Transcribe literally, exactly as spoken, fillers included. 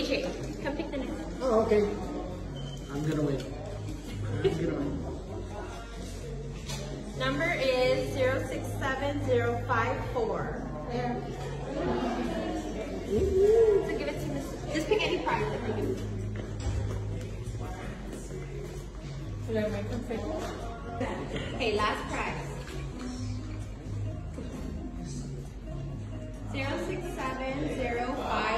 money change. Come pick the next one. Oh, okay. I'm gonna win. I'm gonna win. Number is zero six seven zero five four. There. So give it to Miss. Just pick any prize that you can. Should I make them pick one? Okay, last prize. zero six seven zero five